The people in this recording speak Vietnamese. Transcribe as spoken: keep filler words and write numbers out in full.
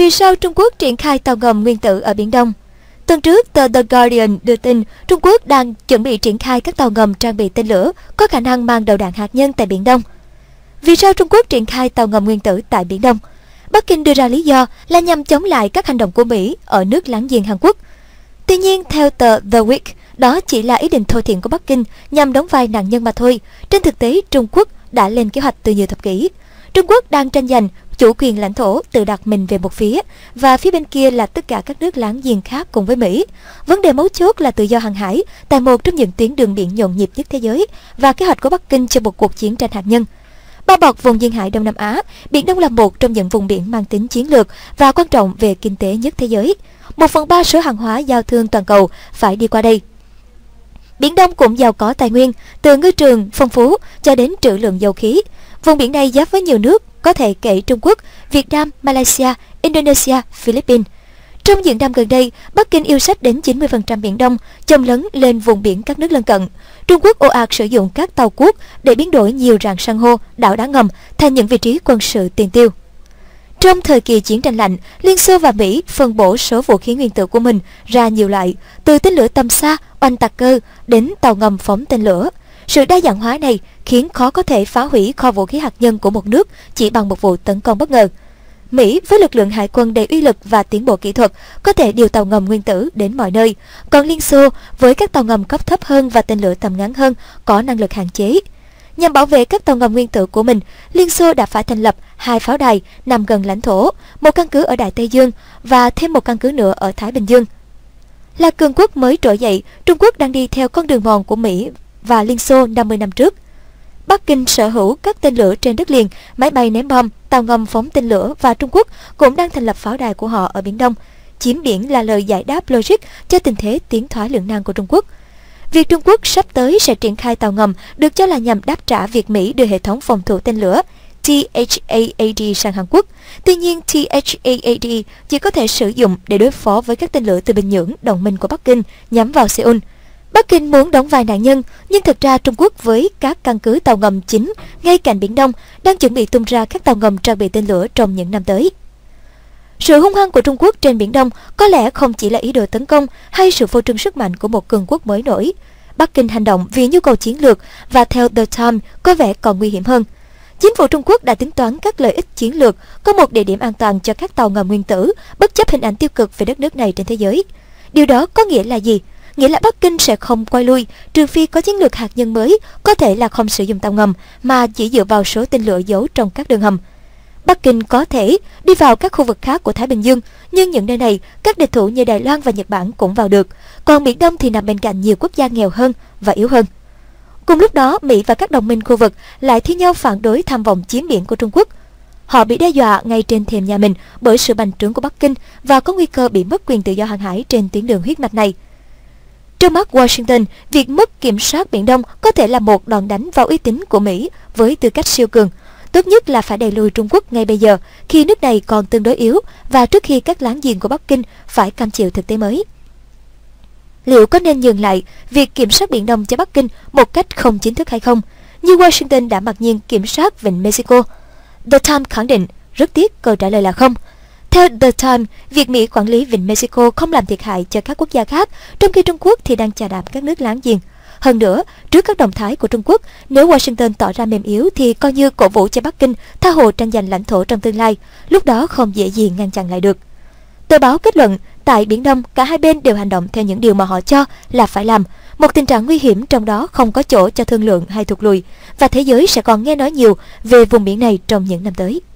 Vì sao Trung Quốc triển khai tàu ngầm nguyên tử ở Biển Đông? Tuần trước, tờ The Guardian đưa tin Trung Quốc đang chuẩn bị triển khai các tàu ngầm trang bị tên lửa có khả năng mang đầu đạn hạt nhân tại Biển Đông. Vì sao Trung Quốc triển khai tàu ngầm nguyên tử tại Biển Đông? Bắc Kinh đưa ra lý do là nhằm chống lại các hành động của Mỹ ở nước láng giềng Hàn Quốc. Tuy nhiên, theo tờ The Week, đó chỉ là ý định thô thiển của Bắc Kinh nhằm đóng vai nạn nhân mà thôi. Trên thực tế, Trung Quốc đã lên kế hoạch từ nhiều thập kỷ. Trung Quốc đang tranh giành chủ quyền lãnh thổ, tự đặt mình về một phía, và phía bên kia là tất cả các nước láng giềng khác cùng với Mỹ. Vấn đề mấu chốt là tự do hàng hải tại một trong những tuyến đường biển nhộn nhịp nhất thế giới và kế hoạch của Bắc Kinh cho một cuộc chiến tranh hạt nhân. Bao bọc vùng duyên hải Đông Nam Á, Biển Đông là một trong những vùng biển mang tính chiến lược và quan trọng về kinh tế nhất thế giới. Một phần ba số hàng hóa giao thương toàn cầu phải đi qua đây. Biển Đông cũng giàu có tài nguyên, từ ngư trường phong phú cho đến trữ lượng dầu khí. Vùng biển này giáp với nhiều nước, có thể kể Trung Quốc, Việt Nam, Malaysia, Indonesia, Philippines. Trong những năm gần đây, Bắc Kinh yêu sách đến chín mươi phần trăm Biển Đông, chồng lấn lên vùng biển các nước lân cận. Trung Quốc ồ ạt sử dụng các tàu cuốc để biến đổi nhiều rạn san hô, đảo đá ngầm thành những vị trí quân sự tiền tiêu. Trong thời kỳ chiến tranh lạnh, Liên Xô và Mỹ phân bổ số vũ khí nguyên tử của mình ra nhiều loại, từ tên lửa tầm xa, oanh tạc cơ đến tàu ngầm phóng tên lửa. Sự đa dạng hóa này khiến khó có thể phá hủy kho vũ khí hạt nhân của một nước chỉ bằng một vụ tấn công bất ngờ. Mỹ với lực lượng hải quân đầy uy lực và tiến bộ kỹ thuật có thể điều tàu ngầm nguyên tử đến mọi nơi, còn Liên Xô với các tàu ngầm cấp thấp hơn và tên lửa tầm ngắn hơn có năng lực hạn chế. Nhằm bảo vệ các tàu ngầm nguyên tử của mình, Liên Xô đã phải thành lập hai pháo đài nằm gần lãnh thổ, một căn cứ ở Đại Tây Dương và thêm một căn cứ nữa ở Thái Bình Dương. Là cường quốc mới trỗi dậy, Trung Quốc đang đi theo con đường mòn của Mỹ và Liên Xô năm mươi năm trước. Bắc Kinh sở hữu các tên lửa trên đất liền, máy bay ném bom, tàu ngầm phóng tên lửa và Trung Quốc cũng đang thành lập pháo đài của họ ở Biển Đông. Chiếm biển là lời giải đáp logic cho tình thế tiến thoái lưỡng nan của Trung Quốc. Việc Trung Quốc sắp tới sẽ triển khai tàu ngầm được cho là nhằm đáp trả việc Mỹ đưa hệ thống phòng thủ tên lửa T H A A D sang Hàn Quốc. Tuy nhiên, T H A A D chỉ có thể sử dụng để đối phó với các tên lửa từ Bình Nhưỡng, đồng minh của Bắc Kinh, nhắm vào Seoul. Bắc Kinh muốn đóng vai nạn nhân, nhưng thực ra Trung Quốc với các căn cứ tàu ngầm chính ngay cạnh Biển Đông đang chuẩn bị tung ra các tàu ngầm trang bị tên lửa trong những năm tới. Sự hung hăng của Trung Quốc trên Biển Đông có lẽ không chỉ là ý đồ tấn công hay sự phô trương sức mạnh của một cường quốc mới nổi. Bắc Kinh hành động vì nhu cầu chiến lược và theo The Times có vẻ còn nguy hiểm hơn. Chính phủ Trung Quốc đã tính toán các lợi ích chiến lược, có một địa điểm an toàn cho các tàu ngầm nguyên tử, bất chấp hình ảnh tiêu cực về đất nước này trên thế giới. Điều đó có nghĩa là gì? Nghĩa là Bắc Kinh sẽ không quay lui, trừ phi có chiến lược hạt nhân mới, có thể là không sử dụng tàu ngầm, mà chỉ dựa vào số tên lửa giấu trong các đường hầm. Bắc Kinh có thể đi vào các khu vực khác của Thái Bình Dương, nhưng những nơi này, các địch thủ như Đài Loan và Nhật Bản cũng vào được, còn Biển Đông thì nằm bên cạnh nhiều quốc gia nghèo hơn và yếu hơn. Cùng lúc đó, Mỹ và các đồng minh khu vực lại thi nhau phản đối tham vọng chiếm biển của Trung Quốc. Họ bị đe dọa ngay trên thềm nhà mình bởi sự bành trướng của Bắc Kinh và có nguy cơ bị mất quyền tự do hàng hải trên tuyến đường huyết mạch này. Trong mắt Washington, việc mất kiểm soát Biển Đông có thể là một đòn đánh vào uy tín của Mỹ với tư cách siêu cường. Tốt nhất là phải đẩy lùi Trung Quốc ngay bây giờ, khi nước này còn tương đối yếu và trước khi các láng giềng của Bắc Kinh phải cam chịu thực tế mới. Liệu có nên nhường lại việc kiểm soát Biển Đông cho Bắc Kinh một cách không chính thức hay không, như Washington đã mặc nhiên kiểm soát vịnh Mexico? The Times khẳng định, rất tiếc câu trả lời là không. Theo The Times, việc Mỹ quản lý vịnh Mexico không làm thiệt hại cho các quốc gia khác, trong khi Trung Quốc thì đang chà đạp các nước láng giềng. Hơn nữa, trước các động thái của Trung Quốc, nếu Washington tỏ ra mềm yếu thì coi như cổ vũ cho Bắc Kinh tha hồ tranh giành lãnh thổ trong tương lai, lúc đó không dễ gì ngăn chặn lại được. Tờ báo kết luận, tại Biển Đông, cả hai bên đều hành động theo những điều mà họ cho là phải làm. Một tình trạng nguy hiểm trong đó không có chỗ cho thương lượng hay thụt lùi, và thế giới sẽ còn nghe nói nhiều về vùng biển này trong những năm tới.